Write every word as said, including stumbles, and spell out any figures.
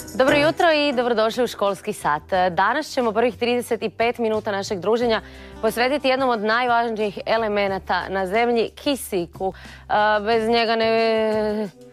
Dobro jutro i dobrodošli u školski sat. Danas ćemo prvih trideset pet minuta našeg druženja posvetiti jednom od najvažnijih elemenata na zemlji, kisiku. Bez njega ne...